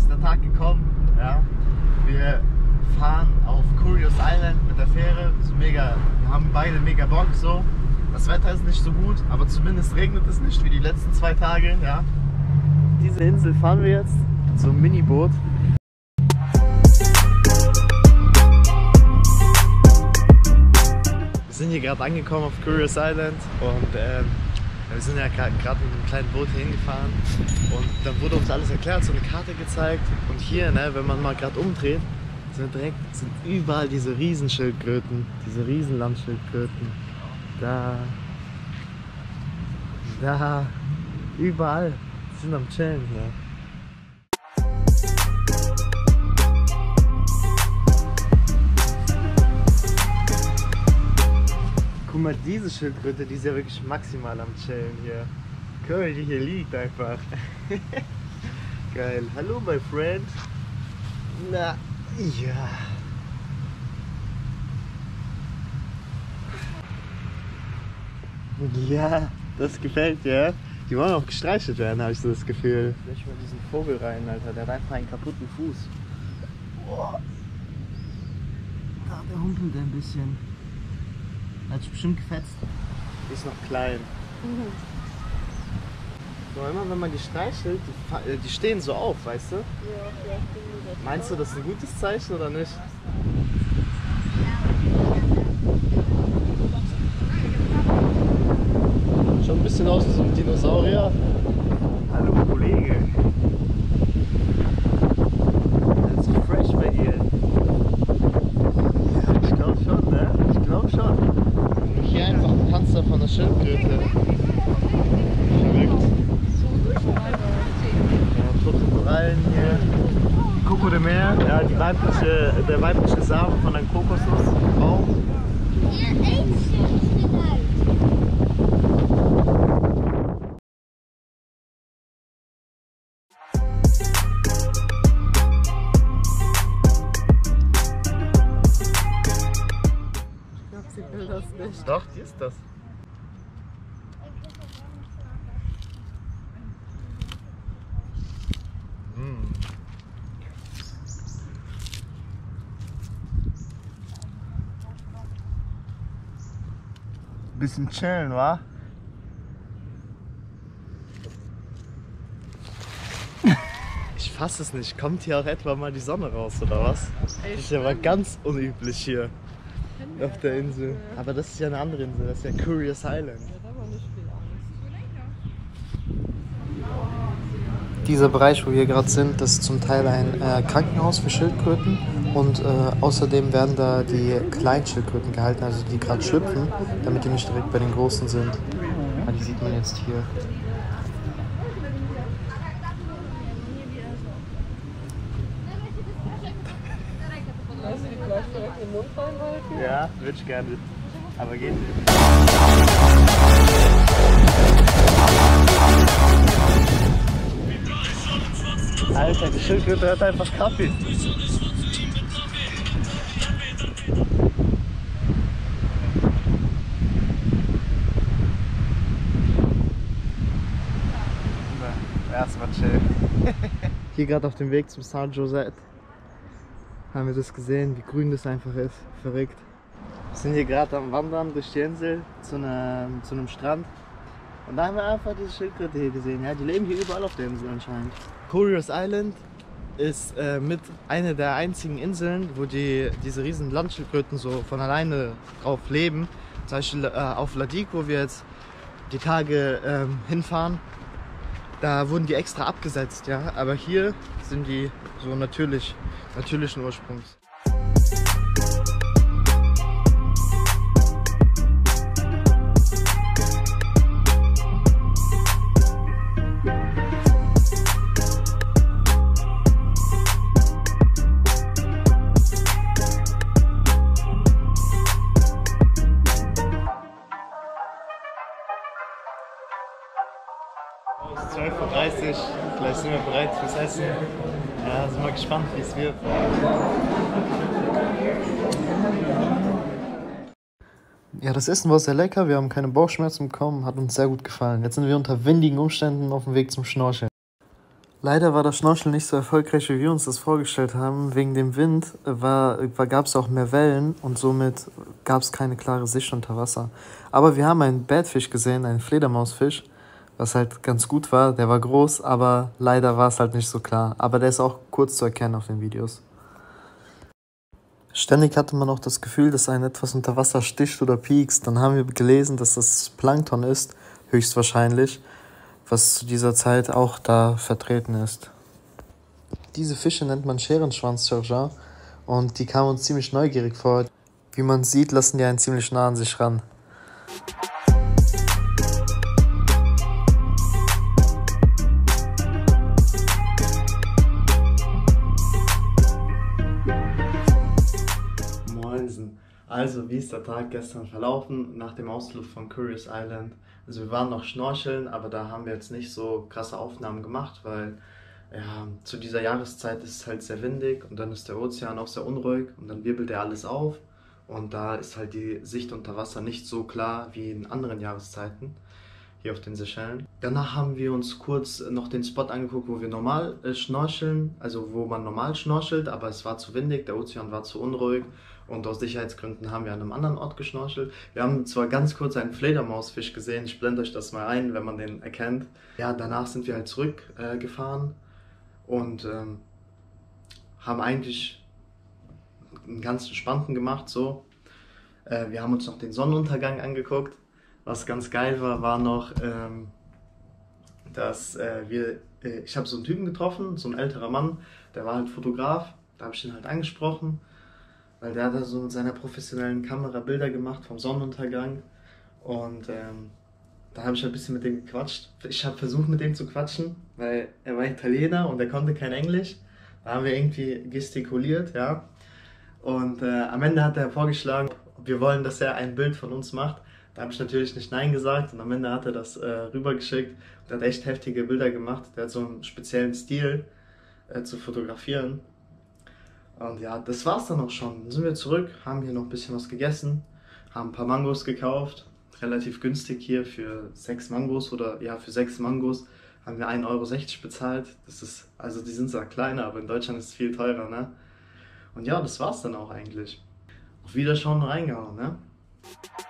der Tag gekommen. Ja. Wir fahren auf Curious Island mit der Fähre. Ist mega, wir haben beide mega Bock so. Das Wetter ist nicht so gut, aber zumindest regnet es nicht wie die letzten 2 Tage. Ja. Diese Insel fahren wir jetzt, so ein Miniboot. Wir sind hier gerade angekommen auf Curious Island und wir sind ja gerade mit einem kleinen Boot hier hingefahren und dann wurde uns alles erklärt, so eine Karte gezeigt und hier, ne, wenn man mal gerade umdreht, sind überall diese Riesenschildkröten, diese Riesenlandschildkröten. Da, überall, die sind am Chillen hier. Guck mal, diese Schildkröte, die ist ja wirklich maximal am Chillen hier. Guck mal, die hier liegt einfach. Geil. Hallo, my friend. Na, ja. Ja, das gefällt dir. Die wollen auch gestreichelt werden, habe ich so das Gefühl. Vielleicht mal diesen Vogel rein, Alter. Der hat einfach einen kaputten Fuß. Boah. Da, der humpelt ein bisschen. Hat sich bestimmt gefetzt. Die ist noch klein. So, immer wenn man die streichelt, die stehen so auf, weißt du? Ja, vielleicht. Meinst du, das ist ein gutes Zeichen oder nicht? Schon ein bisschen aus wie so ein Dinosaurier. Hallo Kollege. Das ist fresh bei dir. Ja, ich glaube schon, ne? Ich glaube schon. Hier einfach ein Panzer von der Schildkröte. Verrückt. Ja, tote Korallen hier. Coco de Mer, ja, der weibliche Samen von einem Kokosnussbaum. Nicht. Doch, die ist das. Bisschen chillen, wa? Ich fasse es nicht. Kommt hier auch etwa mal die Sonne raus, oder was? Das ist ja mal ganz unüblich hier. Auf der Insel. Aber das ist ja eine andere Insel, das ist ja Curious Island. Dieser Bereich, wo wir gerade sind, das ist zum Teil ein Krankenhaus für Schildkröten und außerdem werden da die Kleinschildkröten gehalten, also die gerade schlüpfen, damit die nicht direkt bei den großen sind. Ja, die sieht man jetzt hier. Den Mund reinhalten? Ja, würde ich gerne. Aber geht nicht. Alter, die Schildkröte hat einfach Kaffee. Erstmal chill. Hier gerade auf dem Weg zum Saint Joseph haben wir das gesehen, wie grün das einfach ist. Verrückt. Wir sind hier gerade am Wandern durch die Insel zu einem Strand. Und da haben wir einfach diese Schildkröte hier gesehen. Ja, die leben hier überall auf der Insel anscheinend. Curious Island ist mit einer der einzigen Inseln, wo diese riesen Landschildkröten so von alleine drauf leben. Zum Beispiel auf Ladik, wo wir jetzt die Tage hinfahren. Da wurden die extra abgesetzt, ja. Aber hier sind die so natürlichen Ursprungs. Es ist 12:30 Uhr, vielleicht sind wir bereit fürs Essen. Ja, sind wir gespannt, wie es wird. Ja, das Essen war sehr lecker, wir haben keine Bauchschmerzen bekommen, hat uns sehr gut gefallen. Jetzt sind wir unter windigen Umständen auf dem Weg zum Schnorcheln. Leider war das Schnorcheln nicht so erfolgreich, wie wir uns das vorgestellt haben. Wegen dem Wind gab es auch mehr Wellen und somit gab es keine klare Sicht unter Wasser. Aber wir haben einen Badfisch gesehen, einen Fledermausfisch, was halt ganz gut war. Der war groß, aber leider war es halt nicht so klar. Aber der ist auch kurz zu erkennen auf den Videos. Ständig hatte man auch das Gefühl, dass ein etwas unter Wasser sticht oder piekst. Dann haben wir gelesen, dass das Plankton ist, höchstwahrscheinlich, was zu dieser Zeit auch da vertreten ist. Diese Fische nennt man Scherenschwanz-Surgeon und die kamen uns ziemlich neugierig vor. Wie man sieht, lassen die einen ziemlich nah an sich ran. Moinsen. Also, wie ist der Tag gestern verlaufen nach dem Ausflug von Curious Island? Also wir waren noch schnorcheln, aber da haben wir jetzt nicht so krasse Aufnahmen gemacht, weil ja, zu dieser Jahreszeit ist es halt sehr windig und dann ist der Ozean auch sehr unruhig und dann wirbelt er alles auf und da ist halt die Sicht unter Wasser nicht so klar wie in anderen Jahreszeiten hier auf den Seychellen. Danach haben wir uns kurz noch den Spot angeguckt, wo wir normal schnorcheln, also wo man normal schnorchelt, aber es war zu windig, der Ozean war zu unruhig und aus Sicherheitsgründen haben wir an einem anderen Ort geschnorchelt. Wir haben zwar ganz kurz einen Fledermausfisch gesehen, ich blende euch das mal ein, wenn man den erkennt. Ja, danach sind wir halt zurückgefahren und haben eigentlich einen ganz entspannten gemacht so. Wir haben uns noch den Sonnenuntergang angeguckt. Was ganz geil war, war noch, dass ich habe so einen Typen getroffen, so ein älterer Mann, der war halt Fotograf, da habe ich ihn halt angesprochen, weil der hat da so mit seiner professionellen Kamera Bilder gemacht vom Sonnenuntergang und da habe ich halt ein bisschen mit dem gequatscht. Ich habe versucht mit dem zu quatschen, weil er war Italiener und er konnte kein Englisch. Da haben wir irgendwie gestikuliert, ja. Und am Ende hat er vorgeschlagen, ob wir wollen, dass er ein Bild von uns macht. Da habe ich natürlich nicht Nein gesagt und am Ende hat er das rübergeschickt und hat echt heftige Bilder gemacht. Der hat so einen speziellen Stil zu fotografieren. Und ja, das war's dann auch schon. Dann sind wir zurück, haben hier noch ein bisschen was gegessen, haben ein paar Mangos gekauft. Relativ günstig hier für 6 Mangos oder ja, für 6 Mangos haben wir 1,60 € bezahlt. Das ist, also die sind zwar kleiner, aber in Deutschland ist es viel teurer, ne? Und ja, das war's dann auch eigentlich. Auf Wiederschauen und reingehauen, ne?